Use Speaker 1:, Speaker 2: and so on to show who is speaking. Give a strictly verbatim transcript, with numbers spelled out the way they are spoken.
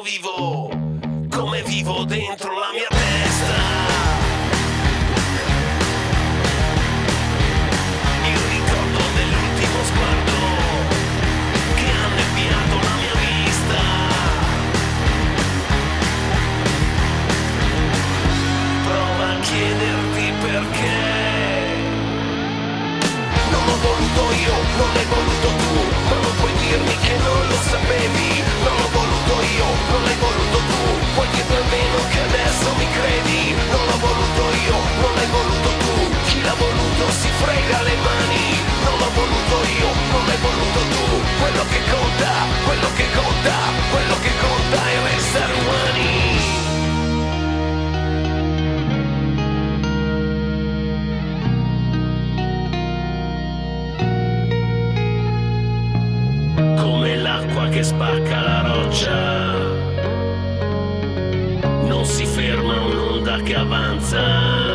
Speaker 1: vivo come vivo dentro la mia testa. Il ricordo dell'ultimo sguardo che ha annebbiato la mia vista. Prova a chiederti perché. Non l'ho voluto io, non l'hai voluto tu, ma non puoi dirmi che non lo sapevi. Non l'ho voluto io, non l'hai voluto tu, puoi dirmi almeno che adesso mi credi. Non l'ho voluto io, non l'hai voluto tu, chi l'ha voluto si frega le mani. Non l'ho voluto io, non l'hai voluto tu, quello che conta, quello che conta, quello che conta è restare umani. Come l'acqua che spacca la roccia, non si ferma un'onda che avanza.